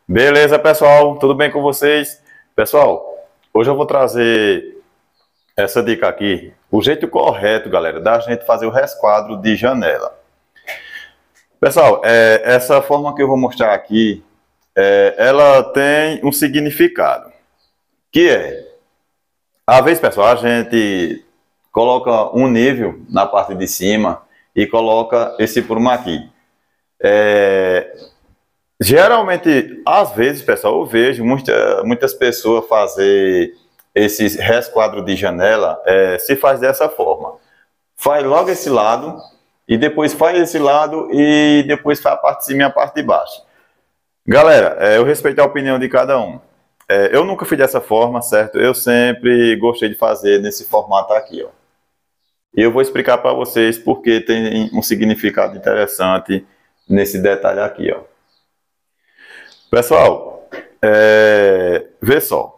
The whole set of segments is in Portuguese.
Beleza, pessoal? Tudo bem com vocês? Pessoal, hoje eu vou trazer essa dica aqui. O jeito correto, galera, da gente fazer o resquadro de janela. Pessoal, essa forma que eu vou mostrar aqui, ela tem um significado. Que é, às vezes, pessoal, a gente coloca um nível na parte de cima e coloca esse prumo aqui. Geralmente, às vezes, pessoal, eu vejo muitas pessoas fazer esse resquadro de janela, se faz dessa forma. Faz logo esse lado, e depois faz esse lado, e depois faz a parte de cima e a parte de baixo. Galera, eu respeito a opinião de cada um. Eu nunca fiz dessa forma, certo? Eu sempre gostei de fazer nesse formato aqui, ó. E eu vou explicar para vocês porque tem um significado interessante nesse detalhe aqui, ó. Pessoal, vê só,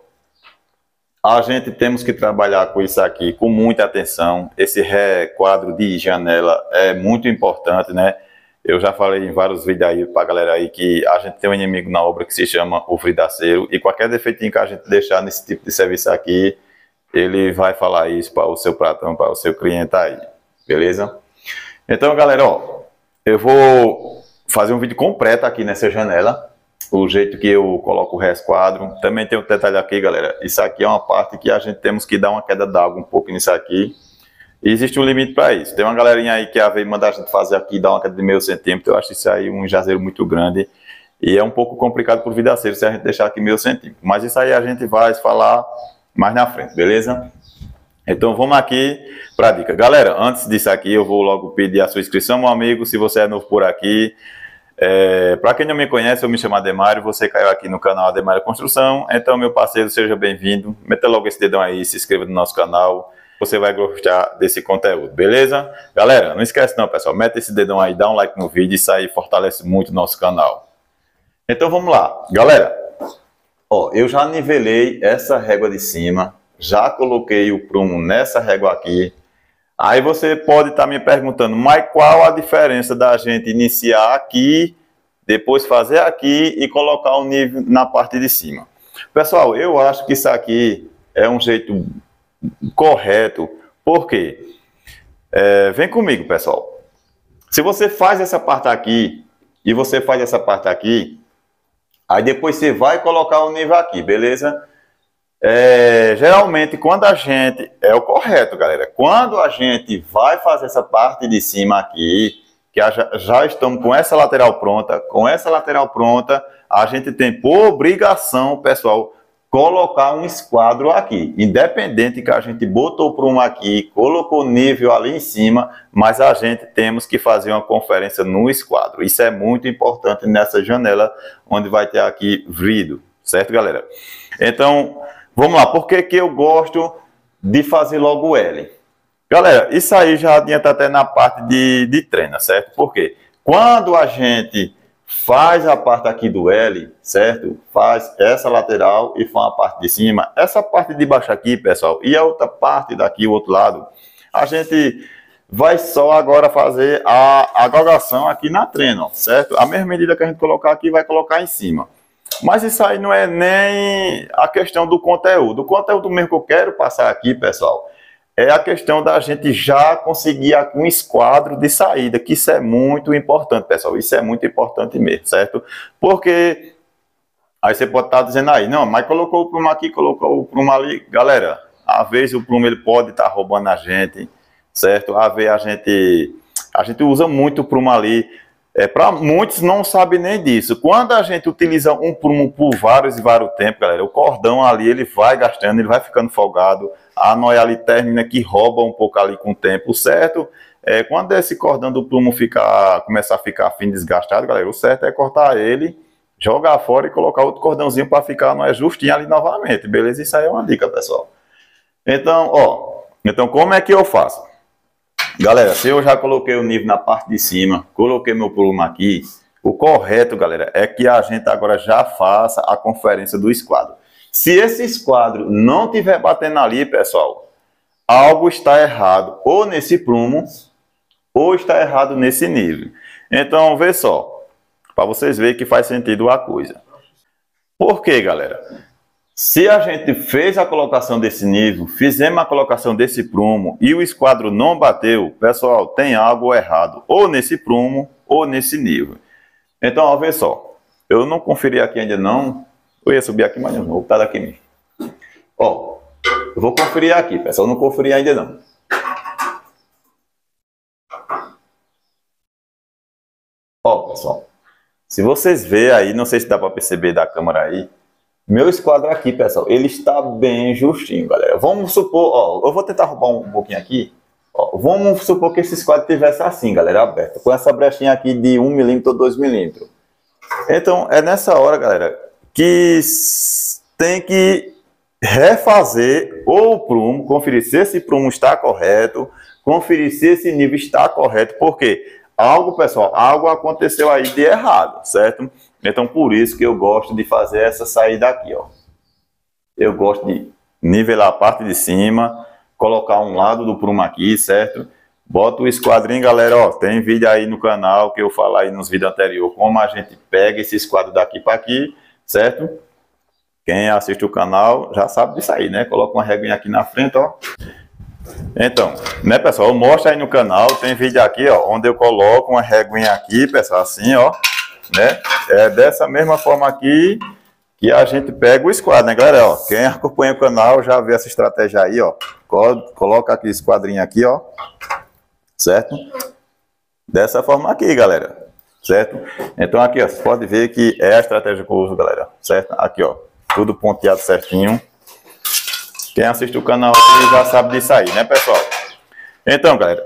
a gente temos que trabalhar com isso aqui com muita atenção. Esse requadro de janela é muito importante, né? Eu já falei em vários vídeos aí para a galera aí que a gente tem um inimigo na obra que se chama o fridaceiro, e qualquer defeitinho que a gente deixar nesse tipo de serviço aqui, ele vai falar isso para o seu patrão, para o seu cliente aí, beleza? Então, galera, ó, eu vou fazer um vídeo completo aqui nessa janela, o jeito que eu coloco o resquadro. Também tem um detalhe aqui, galera, isso aqui é uma parte que a gente temos que dar uma queda d'água um pouco nisso aqui, e existe um limite para isso. Tem uma galerinha aí que veio mandar a gente fazer aqui, dar uma queda de meio centímetro. Eu acho isso aí um exagero muito grande, e é um pouco complicado por vidaceiro se a gente deixar aqui meio centímetro, mas isso aí a gente vai falar mais na frente, beleza? Então vamos aqui para a dica. Galera, antes disso aqui eu vou logo pedir a sua inscrição, meu amigo, se você é novo por aqui. Para quem não me conhece, eu me chamo Ademário, você caiu aqui no canal Ademário Construção, então meu parceiro, seja bem-vindo, meta logo esse dedão aí, se inscreva no nosso canal, você vai gostar desse conteúdo, beleza? Galera, não esquece não, pessoal, meta esse dedão aí, dá um like no vídeo, isso aí fortalece muito o nosso canal. Então vamos lá, galera, ó, eu já nivelei essa régua de cima, já coloquei o prumo nessa régua aqui. Aí você pode estar me perguntando, mas qual a diferença da gente iniciar aqui, depois fazer aqui e colocar o nível na parte de cima? Pessoal, eu acho que isso aqui é um jeito correto. Por quê? Vem comigo, pessoal. Se você faz essa parte aqui e você faz essa parte aqui, aí depois você vai colocar o nível aqui, beleza? Geralmente quando a gente, é o correto, galera, quando a gente vai fazer essa parte de cima aqui, que já estamos com essa lateral pronta, a gente tem por obrigação, pessoal, colocar um esquadro aqui, independente que a gente botou o prumo aqui, colocou nível ali em cima, mas a gente temos que fazer uma conferência no esquadro. Isso é muito importante nessa janela onde vai ter aqui vidro, certo, galera? Então vamos lá, por que que eu gosto de fazer logo o L? Galera, isso aí já adianta até na parte de treina, certo? Porque quando a gente faz a parte aqui do L, certo? Faz essa lateral e faz a parte de cima. Essa parte de baixo aqui, pessoal, e a outra parte daqui, o outro lado, a gente vai só agora fazer a galgação aqui na treina, certo? A mesma medida que a gente colocar aqui, vai colocar em cima. Mas isso aí não é nem a questão do conteúdo. O conteúdo mesmo que eu quero passar aqui, pessoal, é a questão da gente já conseguir um esquadro de saída, que isso é muito importante, pessoal. Isso é muito importante mesmo, certo? Porque aí você pode estar dizendo aí, não, mas colocou o prumo aqui, colocou o prumo ali. Galera, às vezes o prumo ele pode estar roubando a gente, certo? Às vezes a gente usa muito o prumo ali. Para muitos não sabem nem disso. Quando a gente utiliza um prumo por vários e vários tempos, galera, o cordão ali ele vai gastando, ele vai ficando folgado, a noia ali termina que rouba um pouco ali com o tempo, certo? Quando esse cordão do prumo começar a ficar fino, desgastado, galera, o certo é cortar ele, jogar fora e colocar outro cordãozinho para ficar a noia justinha ali novamente, beleza? Isso aí é uma dica, pessoal. Então, como é que eu faço? Galera, se eu já coloquei o nível na parte de cima, coloquei meu prumo aqui, o correto, galera, é que a gente agora já faça a conferência do esquadro. Se esse esquadro não estiver batendo ali, pessoal, algo está errado ou nesse prumo ou está errado nesse nível. Então, vê só, para vocês verem que faz sentido a coisa. Por quê, galera? Se a gente fez a colocação desse nível, fizemos a colocação desse prumo e o esquadro não bateu, pessoal, tem algo errado, ou nesse prumo ou nesse nível. Então, ó, vê só, eu não conferi aqui ainda não, eu ia subir aqui, mas não vou botar daqui mesmo. Ó, eu vou conferir aqui, pessoal, eu não conferi ainda não. Ó, pessoal, se vocês verem aí, não sei se dá para perceber da câmera aí, meu esquadro aqui, pessoal, ele está bem justinho, galera. Vamos supor, ó, eu vou tentar roubar um pouquinho aqui. Ó, vamos supor que esse esquadro tivesse assim, galera, aberto, com essa brechinha aqui de 1 milímetro ou 2 milímetros. Então, é nessa hora, galera, que tem que refazer o prumo, conferir se esse prumo está correto, conferir se esse nível está correto, porque algo, pessoal, algo aconteceu aí de errado, certo? Então, por isso que eu gosto de fazer essa saída aqui, ó. Eu gosto de nivelar a parte de cima, colocar um lado do prumo aqui, certo? Bota o esquadrinho, galera, ó, tem vídeo aí no canal que eu falo aí nos vídeos anteriores, como a gente pega esse esquadro daqui para aqui, certo? Quem assiste o canal já sabe disso aí, né? Coloca uma reguinha aqui na frente, ó. Então, né, pessoal, eu mostro aí no canal, tem vídeo aqui, ó, onde eu coloco uma reguinha aqui, pessoal, assim, ó, né? É dessa mesma forma aqui que a gente pega o esquadro, né, galera? Ó, quem acompanha o canal já vê essa estratégia aí, ó. Coloca aqui esse quadrinho aqui, ó, certo? Dessa forma aqui, galera, certo? Então aqui, ó, você pode ver que é a estratégia que eu uso, galera, certo? Aqui, ó, tudo ponteado certinho. Quem assiste o canal aí já sabe disso aí, né, pessoal? Então, galera,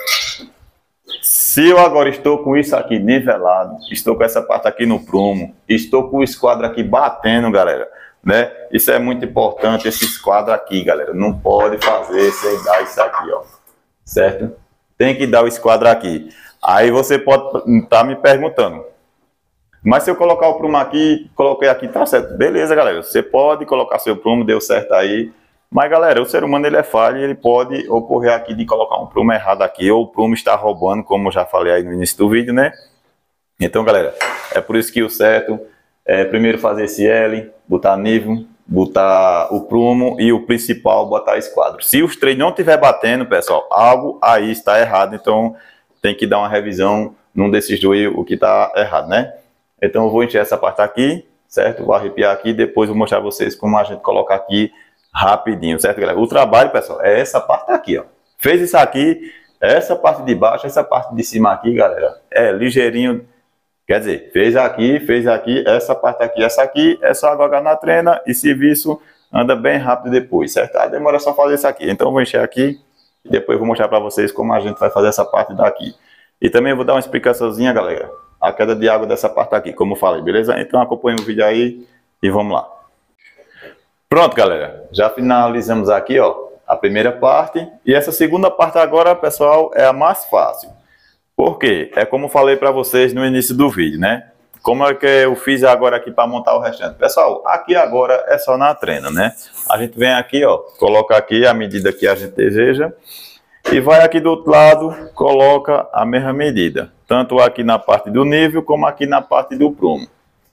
se eu agora estou com isso aqui nivelado, estou com essa parte aqui no prumo, estou com o esquadro aqui batendo, galera, né? Isso é muito importante, esse esquadro aqui, galera. Não pode fazer sem dar isso aqui, ó, certo? Tem que dar o esquadro aqui. Aí você pode estar me perguntando, mas se eu colocar o prumo aqui, coloquei aqui, tá certo? Beleza, galera. Você pode colocar seu prumo, deu certo aí. Mas, galera, o ser humano ele é falho e ele pode ocorrer aqui de colocar um prumo errado aqui, ou o prumo está roubando, como eu já falei aí no início do vídeo, né? Então, galera, é por isso que o certo é primeiro fazer esse L, botar nível, botar o prumo e o principal botar esquadro. Se os três não estiver batendo, pessoal, algo aí está errado, então tem que dar uma revisão num desses dois o que está errado, né? Então eu vou encher essa parte aqui, certo? Vou arrepiar aqui, depois vou mostrar a vocês como a gente coloca aqui rapidinho, certo, galera? O trabalho, pessoal, é essa parte aqui, ó. Fez isso aqui, essa parte de baixo, essa parte de cima aqui, galera, é ligeirinho. Quer dizer, fez aqui, essa parte aqui, essa aqui, é só agora na trena e serviço anda bem rápido depois, certo? A demora só fazer isso aqui. Então eu vou encher aqui e depois vou mostrar para vocês como a gente vai fazer essa parte daqui. E também vou dar uma explicaçãozinha, galera, a queda de água dessa parte aqui, como eu falei, beleza? Então acompanha o vídeo aí e vamos lá. Pronto, galera, já finalizamos aqui, ó, a primeira parte. E essa segunda parte agora, pessoal, é a mais fácil. Por quê? É como eu falei para vocês no início do vídeo, né? Como é que eu fiz agora aqui para montar o restante? Pessoal, aqui agora é só na trena, né? A gente vem aqui, ó, coloca aqui a medida que a gente deseja. E vai aqui do outro lado, coloca a mesma medida. Tanto aqui na parte do nível, como aqui na parte do prumo.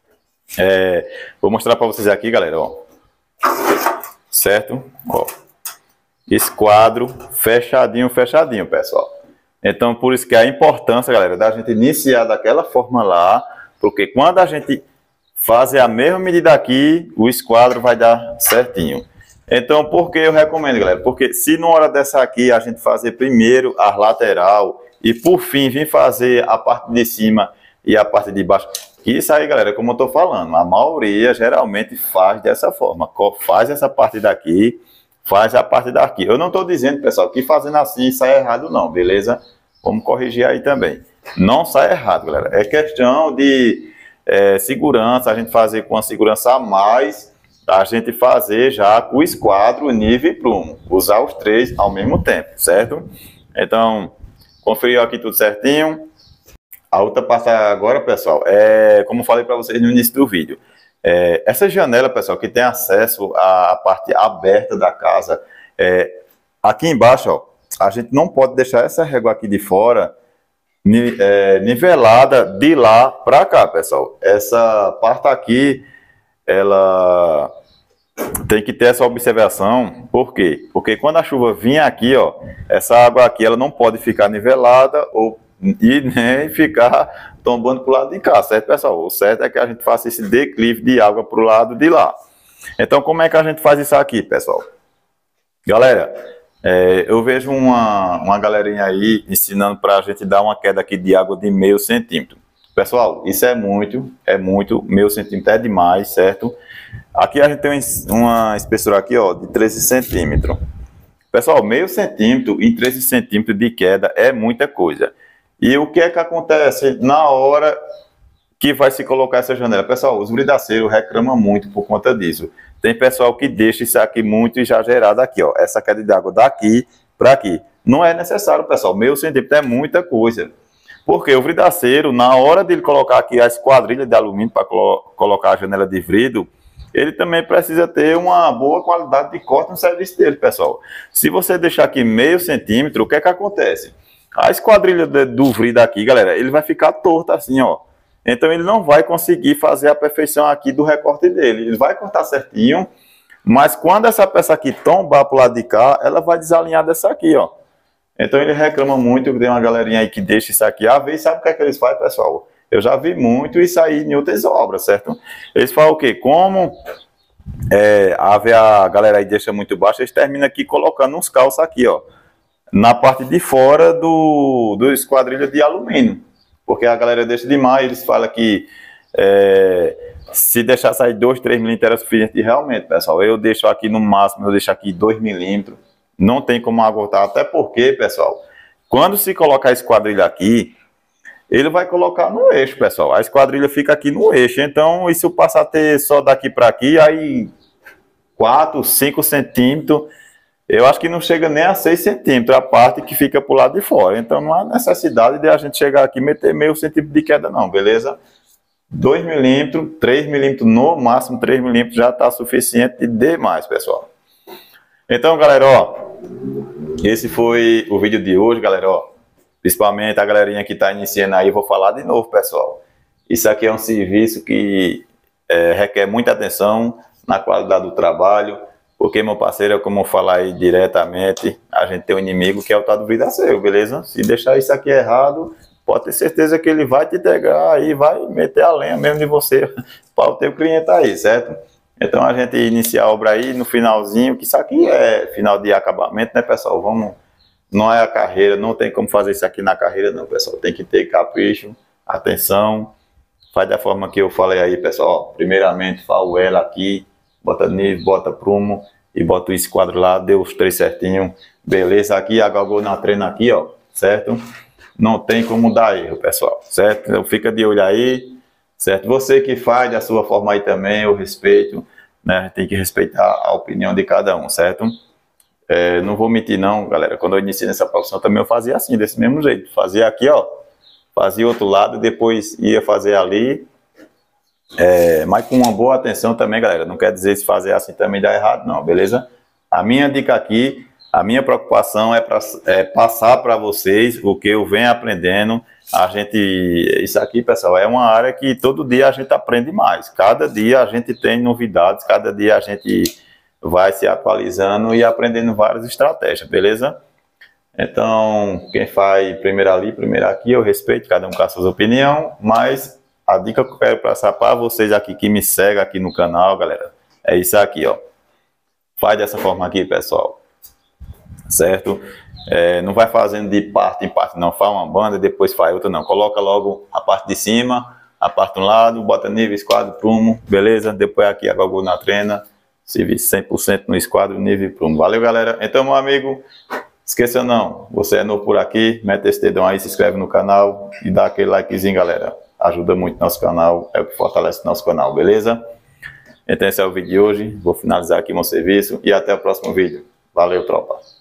Vou mostrar para vocês aqui, galera, ó. Certo? Ó, esquadro fechadinho, fechadinho, pessoal. Então, por isso que a importância, galera, da gente iniciar daquela forma lá, porque quando a gente fazer a mesma medida aqui, o esquadro vai dar certinho. Então, por que eu recomendo, galera? Porque se na hora dessa aqui a gente fazer primeiro a lateral e por fim vir fazer a parte de cima e a parte de baixo, isso aí, galera, como eu tô falando, a maioria geralmente faz dessa forma, faz essa parte daqui, faz a parte daqui. Eu não tô dizendo, pessoal, que fazendo assim sai errado não, beleza? Vamos corrigir aí também. Não sai errado, galera. É questão de segurança, a gente fazer com a segurança a mais, a gente fazer já com o esquadro, nível e prumo. Usar os três ao mesmo tempo, certo? Então, conferiu aqui tudo certinho. A outra parte agora, pessoal, como eu falei para vocês no início do vídeo. Essa janela, pessoal, que tem acesso à parte aberta da casa, aqui embaixo, ó, a gente não pode deixar essa régua aqui de fora nivelada de lá para cá, pessoal. Essa parte aqui ela tem que ter essa observação. Por quê? Porque quando a chuva vir aqui, ó, essa água aqui ela não pode ficar nivelada e nem ficar tombando para o lado de cá, certo, pessoal? O certo é que a gente faça esse declive de água para o lado de lá. Então, como é que a gente faz isso aqui, pessoal? Galera, eu vejo uma galerinha aí ensinando para a gente dar uma queda aqui de água de meio centímetro. Pessoal, isso é muito, meio centímetro é demais, certo? Aqui a gente tem uma espessura aqui, ó, de 13 centímetros. Pessoal, meio centímetro em 13 centímetros de queda é muita coisa. E o que é que acontece na hora que vai se colocar essa janela? Pessoal, os bridaceiros reclamam muito por conta disso. Tem pessoal que deixa isso aqui muito exagerado aqui, ó. Essa queda de água daqui para aqui. Não é necessário, pessoal. Meio centímetro é muita coisa. Porque o bridaceiro, na hora de ele colocar aqui a esquadrilha de alumínio para colocar a janela de vidro, ele também precisa ter uma boa qualidade de corte no serviço dele, pessoal. Se você deixar aqui meio centímetro, o que é que acontece? A esquadrilha do vidro aqui, galera, ele vai ficar torto assim, ó. Então ele não vai conseguir fazer a perfeição aqui do recorte dele. Ele vai cortar certinho, mas quando essa peça aqui tombar para o lado de cá, ela vai desalinhar dessa aqui, ó. Então ele reclama muito, tem uma galerinha aí que deixa isso aqui. Às vezes, sabe o que é que eles fazem, pessoal? Eu já vi muito isso aí em outras obras, certo? Eles falam o quê? Como a galera aí deixa muito baixo, eles terminam aqui colocando uns calços aqui, ó, na parte de fora do esquadrilha de alumínio. Porque a galera deixa demais, eles falam que se deixar sair 2, 3 milímetros era suficiente. E realmente, pessoal, eu deixo aqui no máximo, eu deixo aqui 2 milímetros. Não tem como agotar, até porque, pessoal, quando se colocar a esquadrilha aqui, ele vai colocar no eixo, pessoal. A esquadrilha fica aqui no eixo. Então, e se eu passar a ter só daqui para aqui, aí 4, 5 centímetros, eu acho que não chega nem a 6 centímetros, a parte que fica para o lado de fora. Então, não há necessidade de a gente chegar aqui e meter meio centímetro de queda, não, beleza? 2 milímetros, 3 milímetros, no máximo 3 milímetros já está suficiente demais, pessoal. Então, galera, ó, esse foi o vídeo de hoje, galera, ó. Principalmente a galerinha que está iniciando aí, eu vou falar de novo, pessoal. Isso aqui é um serviço que requer muita atenção na qualidade do trabalho, porque, meu parceiro, como eu falar aí diretamente, a gente tem um inimigo que é o tal do vidraceiro, beleza? Se deixar isso aqui errado, pode ter certeza que ele vai te pegar e vai meter a lenha mesmo de você para o teu cliente aí, certo? Então a gente inicia a obra aí no finalzinho, que isso aqui é final de acabamento, né, pessoal? Vamos, não é a carreira, não tem como fazer isso aqui na carreira não, pessoal. Tem que ter capricho, atenção. Faz da forma que eu falei aí, pessoal. Primeiramente, falo ela aqui, bota nível, bota prumo e bota o esquadro lá, deu os 3 certinho. Beleza, aqui a galgou na trena aqui, ó, certo? Não tem como dar erro, pessoal, certo? Então fica de olho aí, certo? Você que faz da sua forma aí também, eu respeito, né? A gente tem que respeitar a opinião de cada um, certo? Não vou mentir não, galera, quando eu iniciei nessa profissão também eu fazia assim, desse mesmo jeito. Fazia aqui, ó, fazia outro lado, depois ia fazer ali. Mas com uma boa atenção também, galera. Não quer dizer se fazer assim também dá errado, não, beleza? A minha dica aqui, a minha preocupação é passar para vocês o que eu venho aprendendo. Isso aqui, pessoal, é uma área que todo dia a gente aprende mais. Cada dia a gente tem novidades, cada dia a gente vai se atualizando e aprendendo várias estratégias, beleza? Então, quem faz primeiro ali, primeiro aqui, eu respeito, cada um com as suas opiniões, mas a dica que eu quero passar para vocês aqui que me seguem aqui no canal, galera, é isso aqui, ó. Faz dessa forma aqui, pessoal, certo? Não vai fazendo de parte em parte, não. Faz uma banda e depois faz outra, não. Coloca logo a parte de cima, a parte de um lado, bota nível, esquadro, prumo, beleza? Depois aqui a galgou na trena, serviço 100% no esquadro, nível e prumo. Valeu, galera. Então, meu amigo, esqueça não, você é novo por aqui, mete esse dedão aí, se inscreve no canal e dá aquele likezinho, galera. Ajuda muito nosso canal, é o que fortalece nosso canal, beleza? Então esse é o vídeo de hoje, vou finalizar aqui meu serviço e até o próximo vídeo. Valeu, tropa!